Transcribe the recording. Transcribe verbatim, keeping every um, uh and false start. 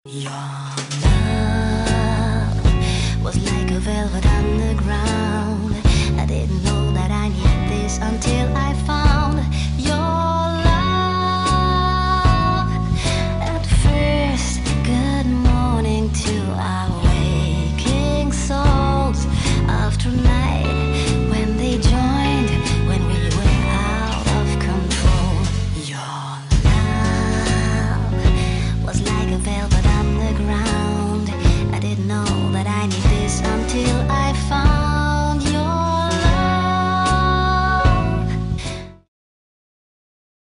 Your love was like a velvet underground. I didn't know that I need this until I